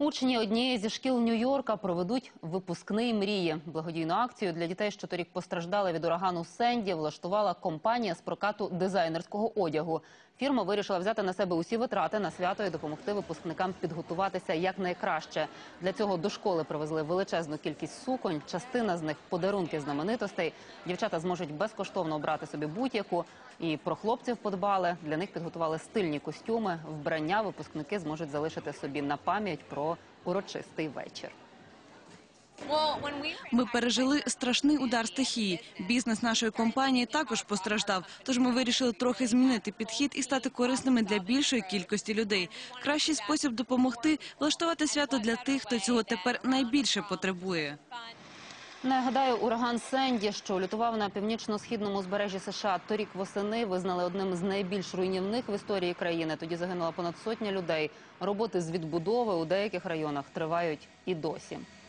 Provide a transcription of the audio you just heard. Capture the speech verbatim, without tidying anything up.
Учні однієї зі шкіл Нью-Йорка проведуть випускний мрії. Благодійну акцію для дітей, що торік постраждали від урагану Сенді, влаштувала компанія з прокату дизайнерського одягу. Фірма вирішила взяти на себе усі витрати на свято і допомогти випускникам підготуватися якнайкраще. Для цього до школи привезли величезну кількість суконь, частина з них – подарунки знаменитостей. Дівчата зможуть безкоштовно обрати собі будь-яку. І про хлопців подбали. Для них підготували стильні костюми. Вбрання випускники зможуть залишити собі на пам'ять про урочистий вечір. Ми пережили страшний удар стихії. Бізнес нашої компанії також постраждав. Тож ми вирішили трохи змінити підхід і стати корисними для більшої кількості людей. Кращий спосіб допомогти – влаштувати свято для тих, хто цього тепер найбільше потребує. Нагадаю, ураган Сенді, що лютував на північно-східному узбережжі США торік восени, визнали одним з найбільш руйнівних в історії країни. Тоді загинула понад сотня людей. Роботи з відбудови у деяких районах тривають і досі.